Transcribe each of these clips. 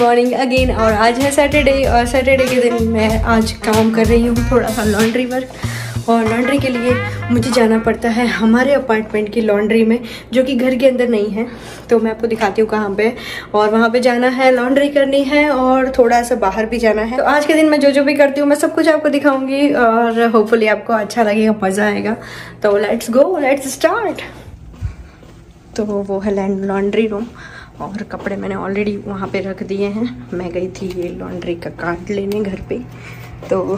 Morning again. और आज है सैटरडे और सैटरडे के दिन मैं आज काम कर रही हूँ थोड़ा सा लॉन्ड्री वर्क। और लॉन्ड्री के लिए मुझे जाना पड़ता है हमारे अपार्टमेंट की लॉन्ड्री में, जो कि घर के अंदर नहीं है। तो मैं आपको दिखाती हूँ कहाँ पे, और वहाँ पे जाना है, लॉन्ड्री करनी है और थोड़ा सा बाहर भी जाना है। तो आज के दिन मैं जो भी करती हूँ मैं सब कुछ आपको दिखाऊंगी और होपफुली आपको अच्छा लगेगा, मज़ा आएगा। तो लेट्स गो, लेट्स स्टार्ट। तो वो है लॉन्ड्री रूम और कपड़े मैंने ऑलरेडी वहाँ पे रख दिए हैं। मैं गई थी ये लॉन्ड्री का कार्ड लेने घर पे, तो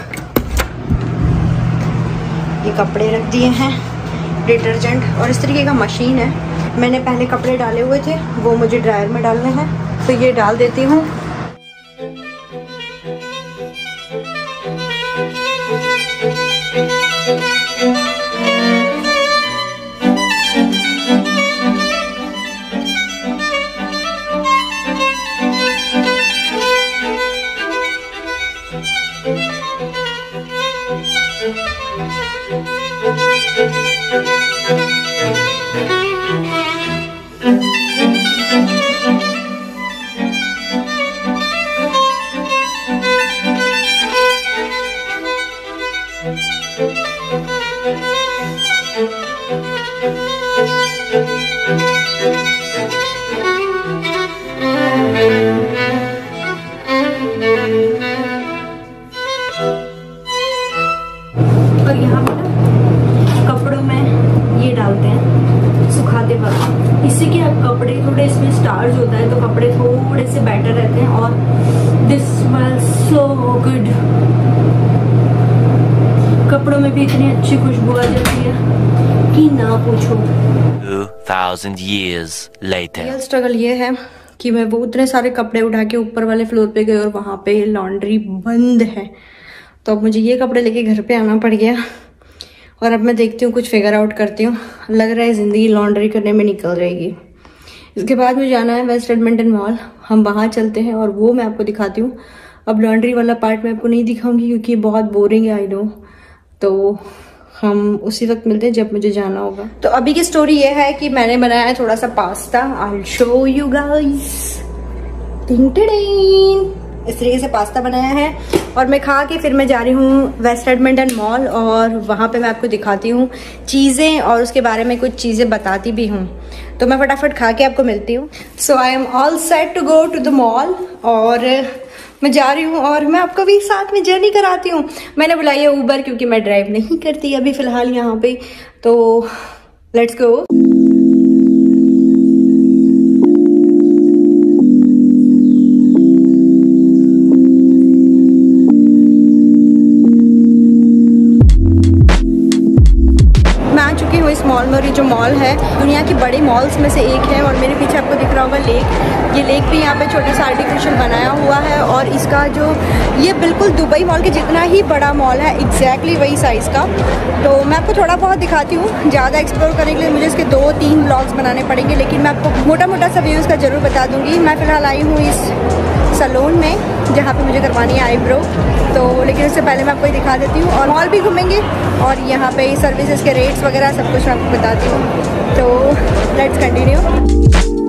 ये कपड़े रख दिए हैं, डिटर्जेंट और इस तरीके का मशीन है। मैंने पहले कपड़े डाले हुए थे, वो मुझे ड्रायर में डालने हैं, तो ये डाल देती हूँ। और यहाँ पे ना कपड़ों में ये डालते हैं सुखाते वक्त, इससे कि अब कपड़े थोड़े इसमें स्टार्च होता है तो कपड़े थोड़े से बेटर रहते हैं। और दिस स्मेल्स सो गुड, कपड़ों में भी इतनी अच्छी खुशबू आ जाती है कि ना पूछो। 2000 years later. रियल स्ट्रगल ये है कि मैं वो उतने सारे कपड़े उठा के ऊपर वाले फ्लोर पे गई और वहाँ पे लॉन्ड्री बंद है। तो अब मुझे ये कपड़े लेके घर पे आना पड़ गया और अब मैं देखती हूँ, कुछ फिगर आउट करती हूँ। लग रहा है ज़िंदगी लॉन्ड्री करने में निकल जाएगी। इसके बाद मुझे जाना है वेस्ट एडमिंटन मॉल, हम वहाँ चलते हैं और वो मैं आपको दिखाती हूँ। अब लॉन्ड्री वाला पार्ट मैं आपको नहीं दिखाऊंगी क्योंकि ये बहुत बोरिंग है, आई नो। तो हम उसी वक्त मिलते हैं जब मुझे जाना होगा। तो अभी की स्टोरी ये है कि मैंने बनाया है थोड़ा सा pasta. I show you guys. इस तरीके से पास्ता बनाया है और मैं खा के फिर मैं जा रही हूँ वेस्ट एडमिंटन मॉल और वहाँ पे मैं आपको दिखाती हूँ चीज़ें और उसके बारे में कुछ चीज़ें बताती भी हूँ। तो मैं फटाफट खा के आपको मिलती हूँ। So I am all set to go to the mall और मैं जा रही हूँ और मैं आपको भी साथ में जर्नी कराती हूँ। मैंने बुलाई है उबर क्योंकि मैं ड्राइव नहीं करती अभी फ़िलहाल यहाँ पे। तो लेट्स गो। इस मॉल में, और ये जो मॉल है दुनिया की बड़ी मॉल्स में से एक है। और मेरे पीछे आपको दिख रहा होगा लेक, ये लेक भी यहाँ पे छोटा सा आर्टिफिशियल बनाया हुआ है। और इसका जो ये बिल्कुल दुबई मॉल के जितना ही बड़ा मॉल है, एग्जैक्टली वही साइज़ का। तो मैं आपको थोड़ा बहुत दिखाती हूँ। ज़्यादा एक्सप्लोर करने के लिए मुझे इसके 2-3 ब्लॉग्स बनाने पड़ेंगे, लेकिन मैं आपको मोटा मोटा सा व्यू इसका ज़रूर बता दूँगी। मैं फ़िलहाल आई हूँ इस सैलून में जहाँ पे मुझे करवानी है आईब्रो, तो लेकिन उससे पहले मैं आपको दिखा देती हूँ। और मॉल भी घूमेंगे और यहाँ पे सर्विसेज के रेट्स वगैरह सब कुछ मैं आपको बताती हूँ। तो लेट्स कंटिन्यू।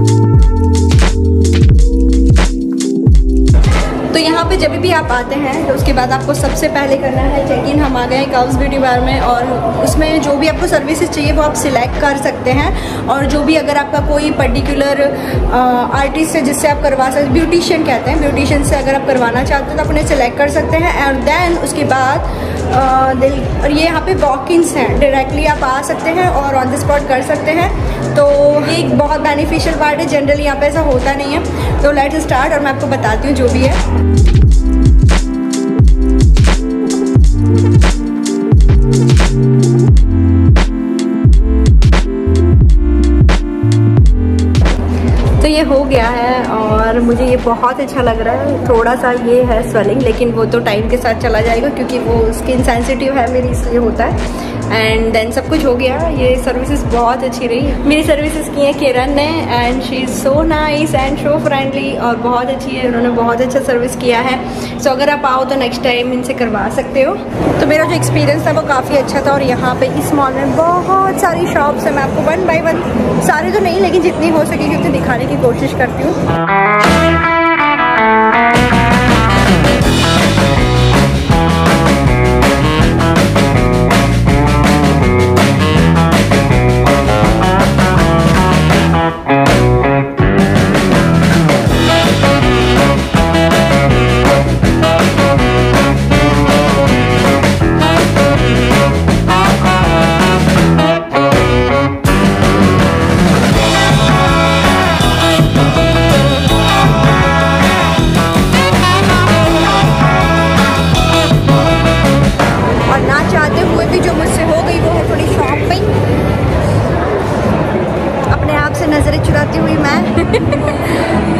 तो यहाँ पे जब भी आप आते हैं तो उसके बाद आपको सबसे पहले करना है चेक इन। हम आ गए कर्व्स ब्यूटी बार में और उसमें जो भी आपको सर्विसेज चाहिए वो आप सिलेक्ट कर सकते हैं। और जो भी अगर आपका कोई पर्टिकुलर आर्टिस्ट है जिससे आप करवा सकते, ब्यूटिशियन कहते हैं, ब्यूटिशियन से अगर आप करवाना चाहते हो तो आप उन्हें सिलेक्ट कर सकते हैं। और देन उसके बाद और ये यहाँ पे वॉक-इन्स हैं, डायरेक्टली आप आ सकते हैं और ऑन द स्पॉट कर सकते हैं। तो ये एक बहुत बेनिफिशियल पार्ट है, जनरली यहाँ पे ऐसा होता नहीं है। तो लेट्स स्टार्ट और मैं आपको बताती हूँ जो भी है। तो ये हो गया है और मुझे ये बहुत अच्छा लग रहा है। थोड़ा सा ये है स्वेलिंग, लेकिन वो तो टाइम के साथ चला जाएगा क्योंकि वो स्किन सेंसिटिव है मेरी, इसलिए होता है। एंड देन सब कुछ हो गया। ये सर्विसेज बहुत अच्छी रही। मेरी सर्विसेज की है किरण ने and she is so nice and so friendly और बहुत अच्छी है। उन्होंने बहुत अच्छा सर्विस किया है। सो अगर आप आओ तो नेक्स्ट टाइम इनसे करवा सकते हो। तो मेरा जो एक्सपीरियंस था वो काफ़ी अच्छा था। और यहाँ पे इस मॉल में बहुत सारी शॉप्स है। मैं आपको 1 बाय 1 सारे तो नहीं, लेकिन जितनी हो सके क्योंकि दिखाने की कोशिश करती हूँ। नजरें चुराती हुई मैं।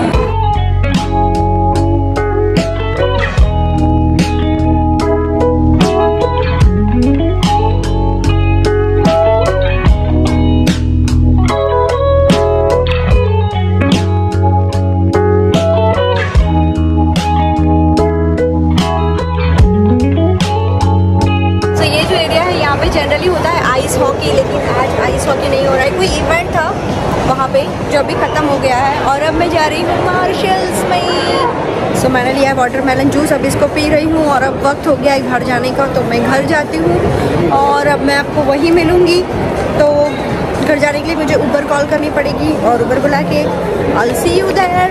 जनरली होता है आइस हॉकी, लेकिन आज आइस हॉकी नहीं हो रहा है। कोई इवेंट था वहाँ पे जो अभी ख़त्म हो गया है और अब मैं जा रही हूँ मार्शल्स में। सो मैंने लिया है वाटरमेलन जूस, अब इसको पी रही हूँ और अब वक्त हो गया है घर जाने का, तो मैं घर जाती हूँ और अब मैं आपको वहीं मिलूँगी। तो घर जाने के लिए मुझे उबर कॉल करनी पड़ेगी और उबर बुला के I'll see you there।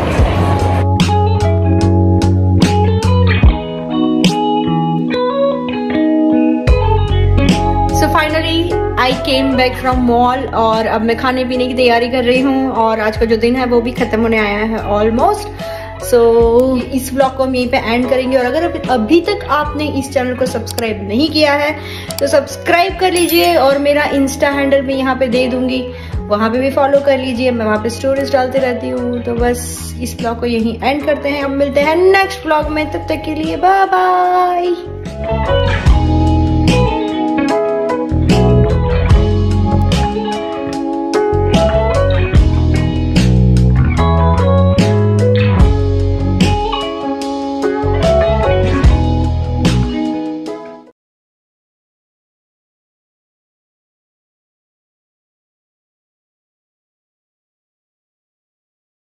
Finally I came back from mall और अब मैं खाने पीने की तैयारी कर रही हूँ और आज का जो दिन है वो भी खत्म होने आया है ऑलमोस्ट। सो इस ब्लॉग को हम यहीं पे एंड करेंगे और अगर अभी तक आपने इस चैनल को सब्सक्राइब नहीं किया है तो सब्सक्राइब कर लीजिए और मेरा इंस्टा हैंडल भी यहाँ पे दे दूंगी, वहाँ पे भी फॉलो कर लीजिए। मैं वहाँ पे स्टोरीज डालते रहती हूँ। तो बस इस ब्लॉग को यहीं एंड करते हैं, अब मिलते हैं नेक्स्ट ब्लॉग में, तब तक के लिए बाय बाय।